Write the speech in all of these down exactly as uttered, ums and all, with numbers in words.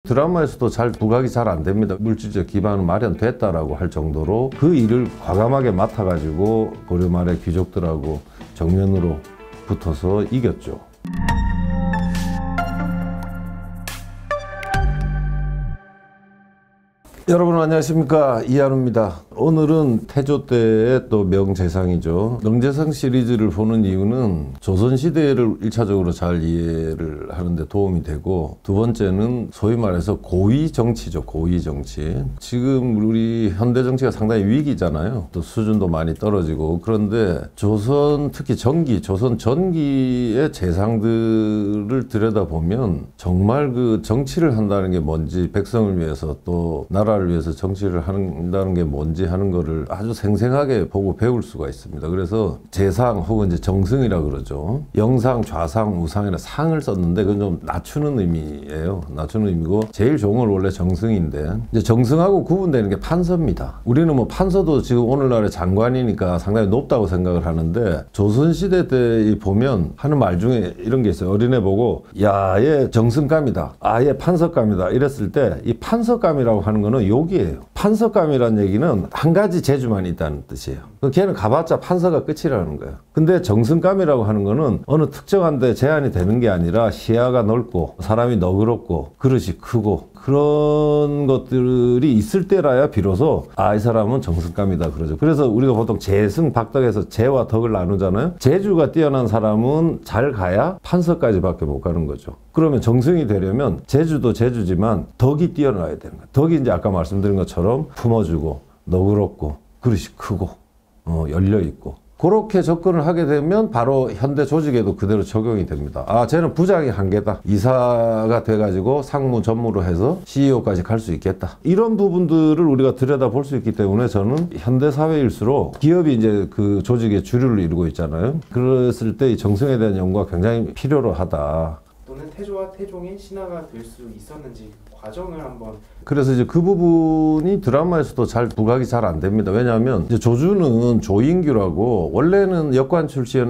드라마에서도 잘 부각이 잘 안 됩니다. 물질적 기반은 마련됐다라고 할 정도로 그 일을 과감하게 맡아가지고 고려 말의 귀족들하고 정면으로 붙어서 이겼죠. 여러분 안녕하십니까, 이한우입니다. 오늘은 태조 때의 또 명재상이죠. 명재상 시리즈를 보는 이유는 조선시대를 일 차적으로 잘 이해를 하는데 도움이 되고, 두 번째는 소위 말해서 고위 정치죠. 고위 정치. 지금 우리 현대 정치가 상당히 위기잖아요. 또 수준도 많이 떨어지고. 그런데 조선, 특히 전기, 조선 전기의 재상들을 들여다보면 정말 그 정치를 한다는 게 뭔지, 백성을 위해서 또 나라를 위해서 정치를 한다는 게 뭔지 하는 거를 아주 생생하게 보고 배울 수가 있습니다. 그래서 재상 혹은 이제 정승이라 그러죠. 영상, 좌상, 우상이나 상을 썼는데 그건 좀 낮추는 의미예요. 낮추는 의미고, 제일 좋은 건 원래 정승인데, 이제 정승하고 구분되는 게 판서입니다. 우리는 뭐 판서도 지금 오늘날의 장관이니까 상당히 높다고 생각을 하는데, 조선시대 때 보면 하는 말 중에 이런 게 있어요. 어린애 보고 야, 얘 정승감이다, 아, 얘 판서감이다 이랬을 때, 이 판서감이라고 하는 거는 욕이에요. 판서감이라는 얘기는 한 가지 재주만 있다는 뜻이에요. 걔는 가봤자 판서가 끝이라는 거예요. 근데 정승감이라고 하는 거는 어느 특정한 데 제한이 되는 게 아니라 시야가 넓고 사람이 너그럽고 그릇이 크고 그런 것들이 있을 때라야 비로소 아, 이 사람은 정승감이다 그러죠. 그래서 우리가 보통 재승, 박덕에서 재와 덕을 나누잖아요. 재주가 뛰어난 사람은 잘 가야 판서까지밖에 못 가는 거죠. 그러면 정승이 되려면 재주도 재주지만 덕이 뛰어나야 되는 거예요. 덕이 이제 아까 말씀드린 것처럼 품어주고 너그럽고 그릇이 크고 어, 열려있고, 그렇게 접근을 하게 되면 바로 현대 조직에도 그대로 적용이 됩니다. 아, 쟤는 부장이 한계다, 이사가 돼가지고 상무 전무로 해서 씨이오까지 갈 수 있겠다, 이런 부분들을 우리가 들여다볼 수 있기 때문에 저는 현대 사회일수록 기업이 이제 그 조직의 주류를 이루고 있잖아요. 그랬을 때 이 정승에 대한 연구가 굉장히 필요로 하다. 또는 태조와 태종이 신하가 될 수 있었는지 과정을 한번. 그래서 이제 그 부분이 드라마에서도 잘 부각이 잘 안 됩니다. 왜냐하면 이제 조주는 조인규라고 원래는 역관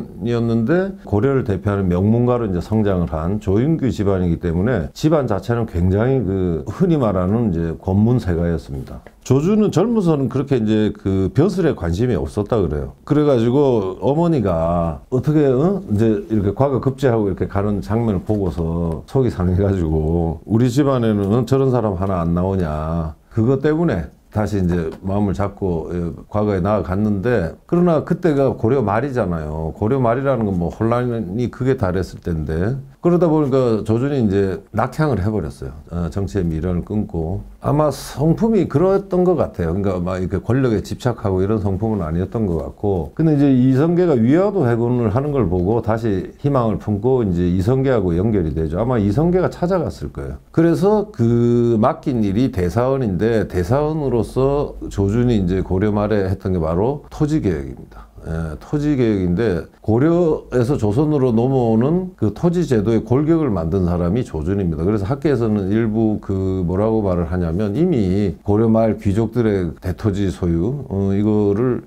출신이었는데 고려를 대표하는 명문가로 이제 성장을 한 조인규 집안이기 때문에 집안 자체는 굉장히 그 흔히 말하는 이제 권문세가였습니다. 조주는 젊어서는 그렇게 이제 그 벼슬에 관심이 없었다 그래요. 그래가지고 어머니가 어떻게 어? 이제 이렇게 과거 급제하고 이렇게 가는 장면을 보고서 속이 상해가지고 우리 집안에는 저런 사람 하나 안 나오냐, 그것 때문에 다시 이제 마음을 잡고 과거에 나아갔는데, 그러나 그때가 고려 말이잖아요. 고려 말이라는 건 뭐 혼란이 크게 달했을 때인데, 그러다 보니까 조준이 이제 낙향을 해버렸어요. 어, 정치의 미련을 끊고. 아마 성품이 그랬던 것 같아요. 그러니까 막 이렇게 권력에 집착하고 이런 성품은 아니었던 것 같고. 근데 이제 이성계가 위화도 해군을 하는 걸 보고 다시 희망을 품고 이제 이성계하고 연결이 되죠. 아마 이성계가 찾아갔을 거예요. 그래서 그 맡긴 일이 대사원인데, 대사원으로서 조준이 이제 고려 말에 했던 게 바로 토지개혁입니다. 예, 토지개혁인데, 고려에서 조선으로 넘어오는 그 토지제도의 골격을 만든 사람이 조준입니다. 그래서 학계에서는 일부 그 뭐라고 말을 하냐면, 이미 고려 말 귀족들의 대토지 소유 어, 이거를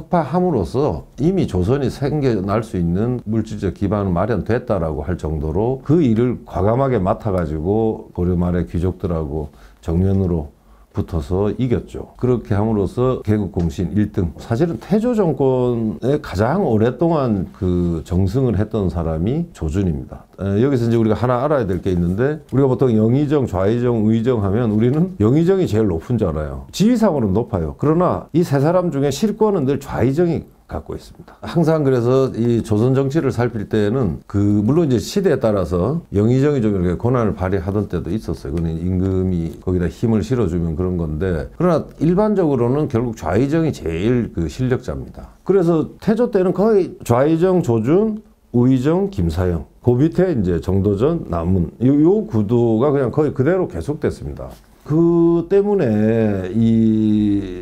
혁파함으로써 이미 조선이 생겨날 수 있는 물질적 기반은 마련됐다라고 할 정도로 그 일을 과감하게 맡아가지고 고려 말의 귀족들하고 정면으로 붙어서 이겼죠. 그렇게 함으로써 개국공신 일 등. 사실은 태조 정권에 가장 오랫동안 그 정승을 했던 사람이 조준입니다. 에, 여기서 이제 우리가 하나 알아야 될 게 있는데, 우리가 보통 영의정, 좌의정, 의정 하면 우리는 영의정이 제일 높은 줄 알아요. 지위상으로는 높아요. 그러나 이 세 사람 중에 실권은 늘 좌의정이 갖고 있습니다. 항상 그래서 이 조선 정치를 살필 때에는 그 물론 이제 시대에 따라서 영의정이 좀 이렇게 권한을 발휘하던 때도 있었어요. 그건 임금이 거기다 힘을 실어주면 그런 건데, 그러나 일반적으로는 결국 좌의정이 제일 그 실력자입니다. 그래서 태조 때는 거의 좌의정, 조준, 우의정, 김사영, 그 밑에 이제 정도전, 남문, 요, 요 구도가 그냥 거의 그대로 계속됐습니다. 그 때문에 이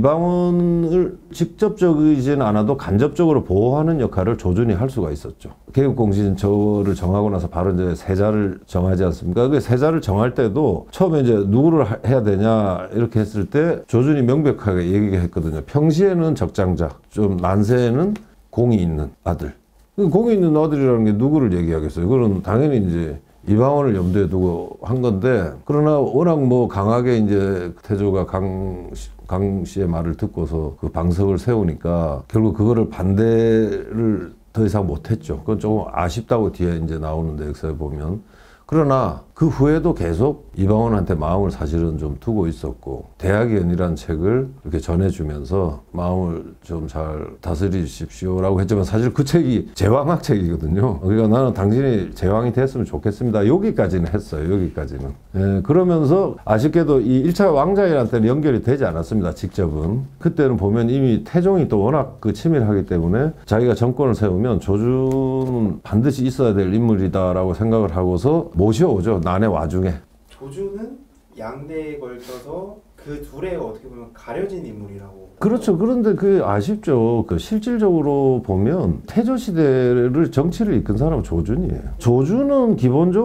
이방원을 직접적이진 않아도 간접적으로 보호하는 역할을 조준이 할 수가 있었죠. 개국공신 저를 정하고 나서 바로 이제 세자를 정하지 않습니까? 그 세자를 정할 때도 처음에 이제 누구를 해야 되냐 이렇게 했을 때 조준이 명백하게 얘기했거든요. 평시에는 적장자, 좀 난세에는 공이 있는 아들. 공이 있는 아들이라는 게 누구를 얘기하겠어요? 그건 당연히 이제 이방원을 염두에 두고 한 건데, 그러나 워낙 뭐 강하게 이제 태조가 강, 강 씨의 말을 듣고서 그 방석을 세우니까 결국 그거를 반대를 더 이상 못했죠. 그건 조금 아쉽다고 뒤에 이제 나오는데, 역사에 보면. 그러나 그 후에도 계속 이방원한테 마음을 사실은 좀 두고 있었고, 대학의 연이라는 책을 이렇게 전해주면서 마음을 좀 잘 다스리십시오라고 했지만, 사실 그 책이 제왕학 책이거든요. 그러니까 나는 당신이 제왕이 됐으면 좋겠습니다. 여기까지는 했어요. 여기까지는. 예, 그러면서 아쉽게도 이 일 차 왕자회한테는 연결이 되지 않았습니다. 직접은. 그때는 보면 이미 태종이 또 워낙 그 치밀하기 때문에 자기가 정권을 세우면 조주는 반드시 있어야 될 인물이다라고 생각을 하고서 모셔오죠. 난의 와중에. 조주는 양대에 걸쳐서 그 둘의 어떻게 보면 가려진 인물이라고. 그렇죠. 그런데 그 아쉽죠. 그 실질적으로 보면 태조 시대를 정치를 이끈 사람은 조준이에요. 조준은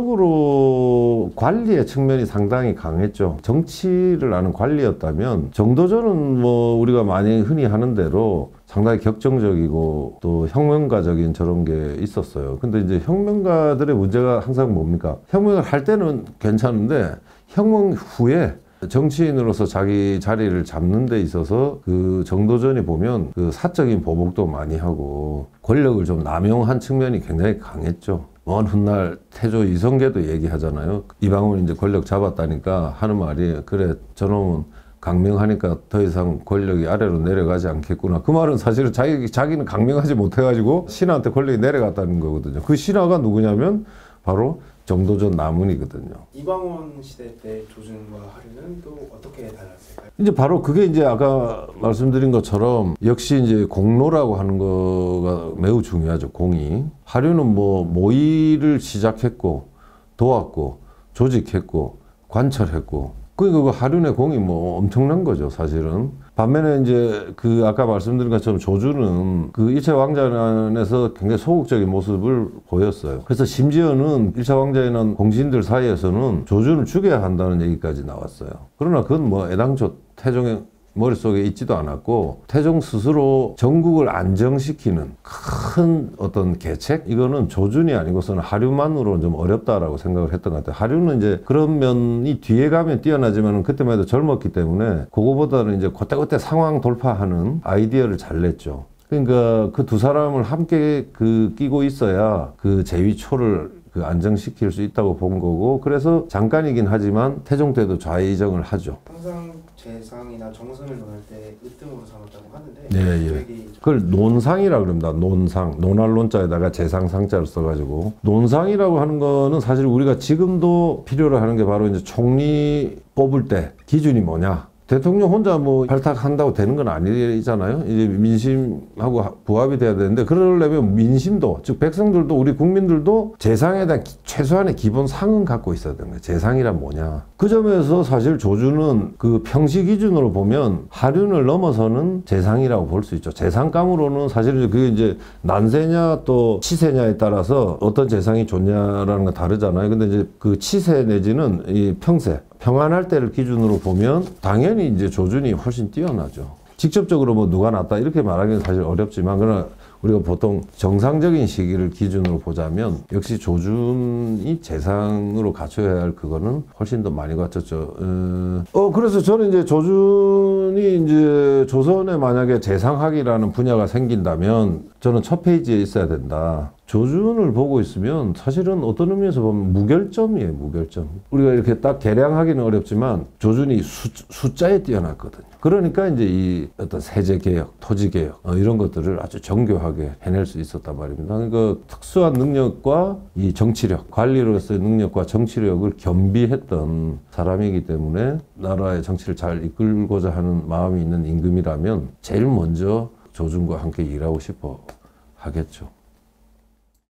기본적으로 관리의 측면이 상당히 강했죠. 정치를 아는 관리였다면, 정도전은 뭐 우리가 많이 흔히 하는 대로 상당히 격정적이고 또 혁명가적인 저런 게 있었어요. 근데 이제 혁명가들의 문제가 항상 뭡니까? 혁명을 할 때는 괜찮은데 혁명 후에 정치인으로서 자기 자리를 잡는 데 있어서 그 정도전이 보면 그 사적인 보복도 많이 하고 권력을 좀 남용한 측면이 굉장히 강했죠. 먼 훗날 태조 이성계도 얘기하잖아요. 이방원이 이제 권력 잡았다니까 하는 말이, 그래 저놈은 강명하니까 더 이상 권력이 아래로 내려가지 않겠구나. 그 말은 사실은 자기, 자기는 강명하지 못해가지고 신하한테 권력이 내려갔다는 거거든요. 그 신하가 누구냐면 바로 정도전 남은이거든요. 이방원 시대 때 조준과 하류는 또 어떻게 달랐을까요? 이제 바로 그게 이제 아까 말씀드린 것처럼 역시 이제 공로라고 하는 거가 매우 중요하죠. 공이. 하류는 뭐 모의를 시작했고 도왔고 조직했고 관철했고, 그 하륜의 공이 뭐 엄청난 거죠, 사실은. 반면에 이제 그 아까 말씀드린 것처럼 조주는 그 일 차 왕자연에서 굉장히 소극적인 모습을 보였어요. 그래서 심지어는 일 차 왕자연한 공신들 사이에서는 조주를 죽여야 한다는 얘기까지 나왔어요. 그러나 그건 뭐 애당초 태종의 머릿속에 있지도 않았고, 태종 스스로 전국을 안정시키는 큰 어떤 계책? 이거는 조준이 아니고서는 하류만으로는 좀 어렵다라고 생각을 했던 것 같아요. 하류는 이제 그런 면이 뒤에 가면 뛰어나지만 그때만 해도 젊었기 때문에 그거보다는 이제 그때그때 상황 돌파하는 아이디어를 잘 냈죠. 그러니까 그 두 사람을 함께 그 끼고 있어야 그 제위초를 그 안정시킬 수 있다고 본 거고, 그래서 잠깐이긴 하지만 태종 때도 좌의정을 하죠. 항상 재상이나 정선을 논할 때 으뜸으로 삼았다고 하는데, 네, 예. 그걸 논상이라 그럽니다. 논상. 논할 논자에다가 재상 상자를 써가지고. 논상이라고 하는 거는 사실 우리가 지금도 필요로 하는 게 바로 이제 총리 뽑을 때 기준이 뭐냐. 대통령 혼자 뭐 발탁한다고 되는 건 아니잖아요. 이제 민심하고 부합이 돼야 되는데, 그러려면 민심도, 즉 백성들도, 우리 국민들도 재상에 대한 기, 최소한의 기본 상은 갖고 있어야 되는 거예요. 재상이란 뭐냐. 그 점에서 사실 조주는 그 평시 기준으로 보면 하륜을 넘어서는 재상이라고 볼 수 있죠. 재상감으로는 사실은 그게 이제 난세냐 또 치세냐에 따라서 어떤 재상이 좋냐라는 건 다르잖아요. 근데 이제 그 치세 내지는 이 평세, 평안할 때를 기준으로 보면 당연히 이제 조준이 훨씬 뛰어나죠. 직접적으로 뭐 누가 낫다 이렇게 말하기는 사실 어렵지만, 그러나 우리가 보통 정상적인 시기를 기준으로 보자면 역시 조준이 재상으로 갖춰야 할 그거는 훨씬 더 많이 갖췄죠. 어, 그래서 저는 이제 조준이 이제 조선에 만약에 재상학이라는 분야가 생긴다면 저는 첫 페이지에 있어야 된다. 조준을 보고 있으면 사실은 어떤 의미에서 보면 무결점이에요, 무결점. 우리가 이렇게 딱 계량하기는 어렵지만 조준이 수, 숫자에 뛰어났거든요. 그러니까 이제 이 어떤 세제개혁, 토지개혁, 어, 이런 것들을 아주 정교하게 해낼 수 있었단 말입니다. 그러니까 특수한 능력과 이 정치력, 관리로서의 능력과 정치력을 겸비했던 사람이기 때문에 나라의 정치를 잘 이끌고자 하는 마음이 있는 임금이라면 제일 먼저 조준과 함께 일하고 싶어 하겠죠.